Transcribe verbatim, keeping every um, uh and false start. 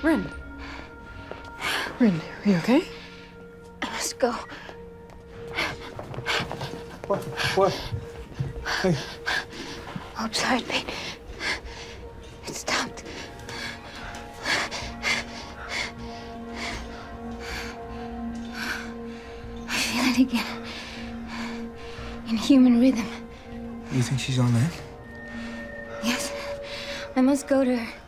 Rin. Rin, are you okay? I must go. What? What? Hey. Hope's heartbeat. It stopped. I feel it again. In human rhythm. You think she's on land? Yes. I must go to her.